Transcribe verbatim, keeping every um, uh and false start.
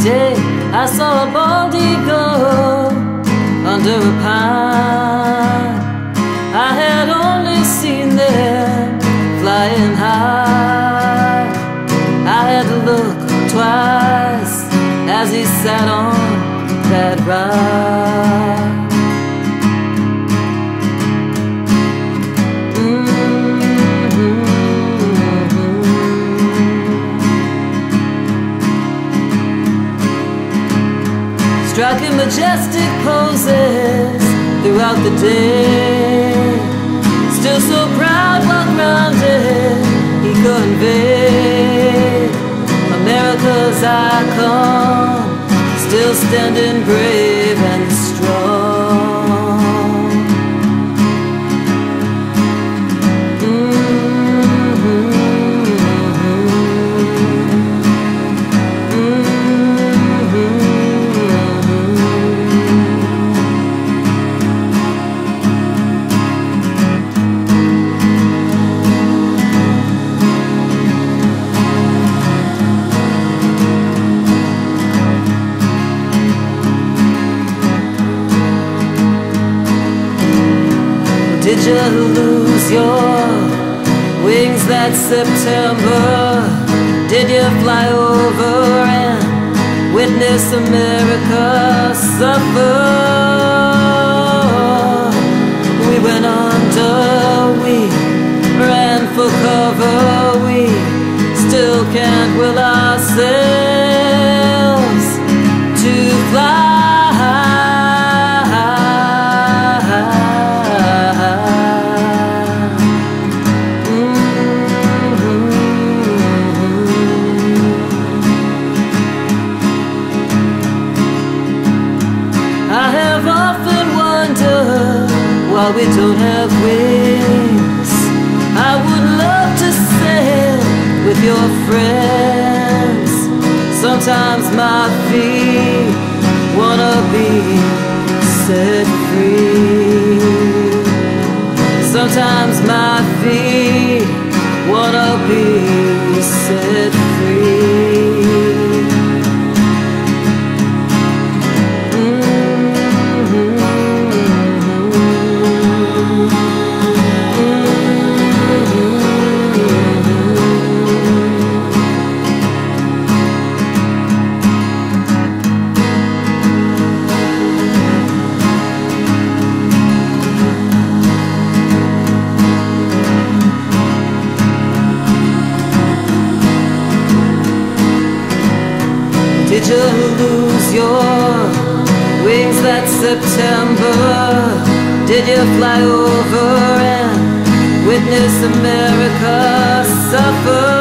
day I saw a bald eagle under a pine. I had only seen them flying high. I had to look twice as he sat on that ride. Striking majestic poses throughout the day, still so proud while grounded, he conveyed America's icon, still standing brave and strong. Did you lose your wings that September? Did you fly over and witness America suffer? We went under, we ran for cover, we still can't will ourselves to fly. While we don't have wings, I would love to sail with your friends. Sometimes my feet wanna be set free. Sometimes my feet wanna be set free. Did you lose your wings that September? Did you fly over and witness America suffer?